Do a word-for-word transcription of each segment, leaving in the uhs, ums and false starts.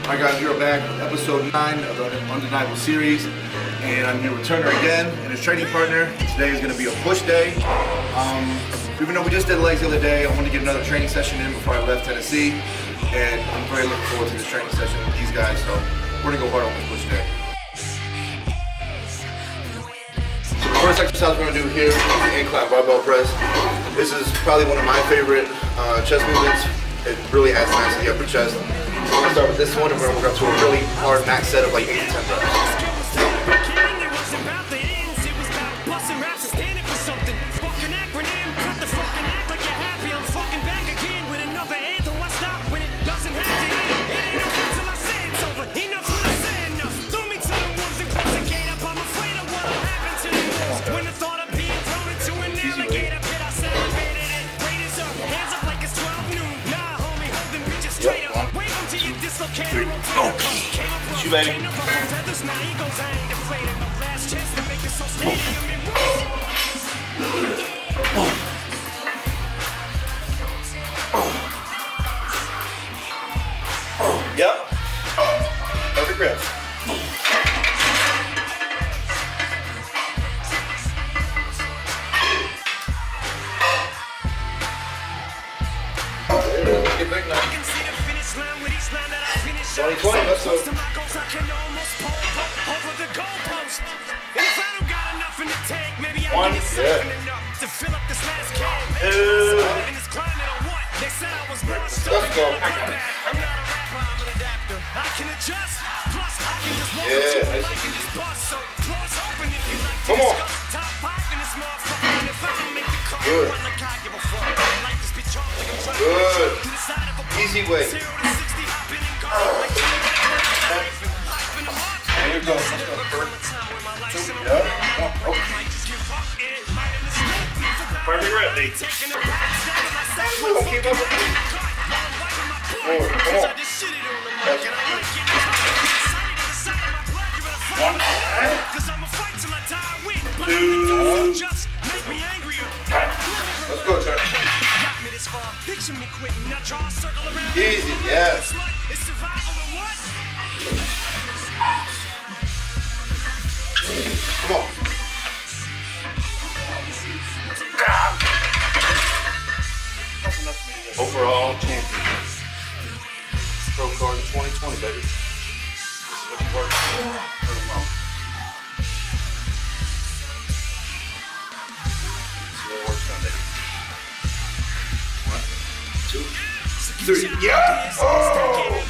Alright guys, we are back with episode nine of the Undeniable series, and I'm here with Turner again and his training partner. Today is going to be a push day. Um, even though we just did legs the other day, I wanted to get another training session in before I left Tennessee, and I'm very looking forward to this training session with these guys, so we're going to go hard on this push day. So the first exercise we're going to do here is the incline barbell press. This is probably one of my favorite uh, chest movements. It really adds mass to the upper chest. So we're going to start with this one, and we're going to work up to a really hard max set of like eight to ten reps. Three. Oh. It's you, baby. Oh. Oh. Yep. Perfect grip. Get back now. twenty twenty, let's go. One, yeah. Two. Let's go. Yeah, nice. Come on. Good. Good. Easy way. There you go. Yeah. Oh, okay. Perfect rep, D. Come on, keep up with me. Forward, come on. One. Two. Let's go, Turner. Easy, yes. Come on. Overall champion. Pro card twenty twenty, baby. This is what works. Pretty well. This is what works on, baby. One, two, three. Yeah! Oh!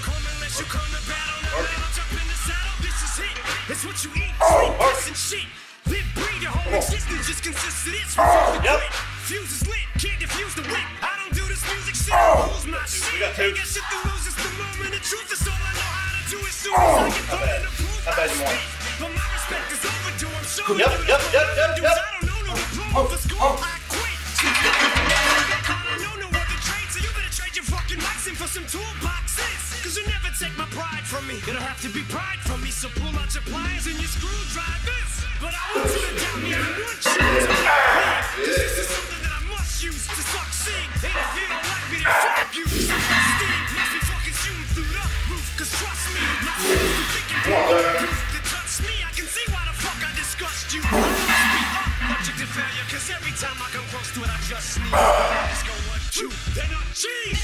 It's what you eat, oh, sleep, and shit. Live, breathe, your whole existence just consists of this. Oh, yep. Fuse is lit, can't diffuse the wick. I don't do this music shit, I lose my shit. We got two. Ain't got shit to lose, it's the moment of truth. It's all I know how to do as soon as I get thrown in the proof. How bad you want? But my respect is overdue, I'm sure. Yep, yep, yep, yep, yep. I don't know no diploma for school, I quit. I don't know no other trade, so you better trade your fucking lights in for some toolboxes. Cause you never take my pride from me. It'll have to be pride from me, so pull out your pliers and your screwdrivers. But I want you to doubt me, I want you to believe. This is something that I must use to succeed. And if you don't like me, then fuck you. Steve must be fucking shooting through the roof. Cause trust me, my friends are thinking to touch me. I can see why the fuck I disgust you. I must be up, object of failure. Cause every time I come close to it, I just sneeze. Let's go one, two, then I cheese.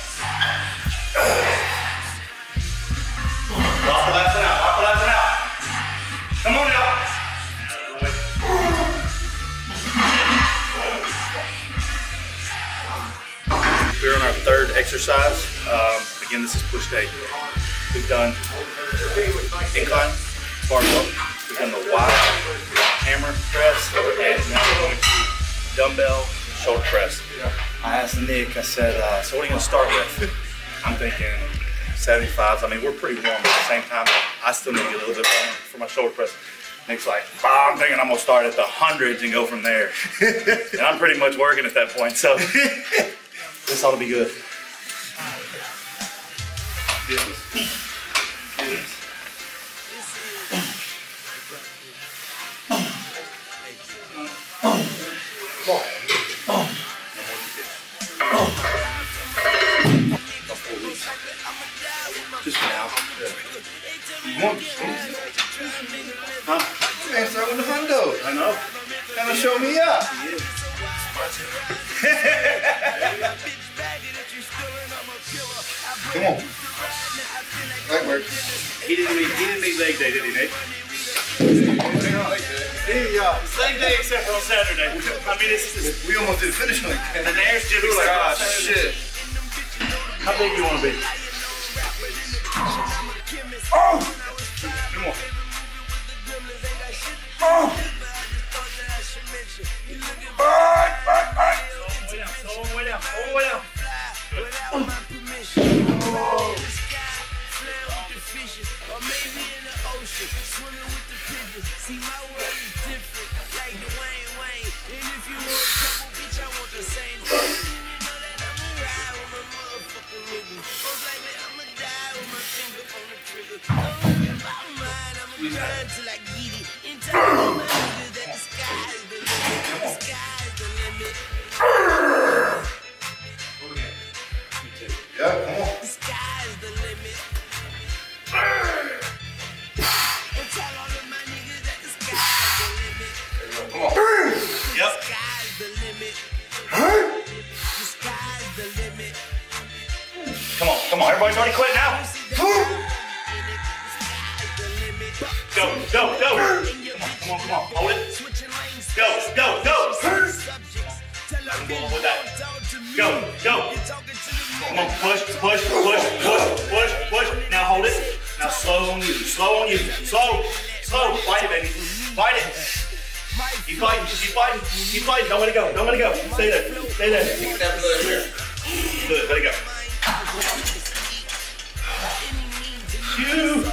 Off the left and out, off the left and out. Come on now. We're on our third exercise. Um, again, this is push day. We've done incline, barbell. We've done the wide hammer press, and now we're going to dumbbell shoulder press. I asked Nick, I said, uh, so what are you going to start with? I'm thinking seventy-fives. I mean, we're pretty warm, but at the same time, I still need to get a little bit warm for my shoulder press. Nick's like, oh, I'm thinking I'm gonna start at the hundreds and go from there. And I'm pretty much working at that point, so this ought to be good. Just for now. show me up. Come on. That works. He didn't mean, he didn't mean leg day, did he, Nate? Hey, uh, Leg day except for on Saturday. I mean, it's, it's we almost did finish like and the Nair's gym we were like, except ah, on Saturday. shit. How big do you want to be? Oh! Come on. Oh! Alright, alright, alright. Way down, slow on way down, slow on way down. Good. Oh. Yeah, come on. Come on. Yep. Come on, come on, everybody's already quit now. Go, go, go. Come on, come on, come on, hold it. Go, go, go. I'm going with that. Go, go. Come on, push, push, push, push, push, push. Now hold it. Now slow on you, slow on you, slow, slow. Fight it, baby. Fight it. Keep fighting, keep fighting, keep fighting. Don't let it go, don't let it go. Stay there, stay there. Good, let it go. Phew.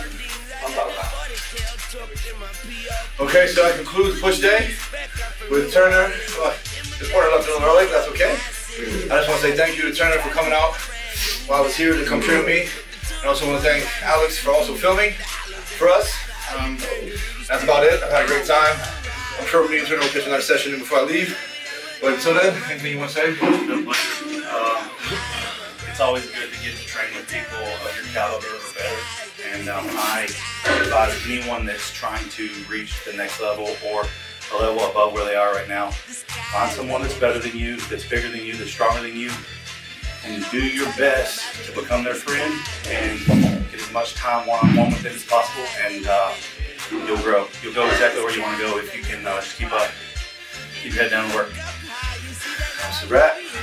Okay, so I conclude the push day with Turner. Well, this partner left a little early, but that's okay. I just want to say thank you to Turner for coming out while I was here to come train with me. I also want to thank Alex for also filming for us. Um, that's about it. I've had a great time. I'm sure me and Turner will catch another session before I leave. But until then, anything you want to say? No pleasure. Um, it's always good to get to train with people of your caliber or better. And um, I advise anyone that's trying to reach the next level or a level above where they are right now, find someone that's better than you, that's bigger than you, that's stronger than you, and do your best to become their friend and get as much time one-on-one with them as possible, and uh, you'll grow. You'll go exactly where you want to go if you can uh, just keep up, keep your head down and work. That's a wrap.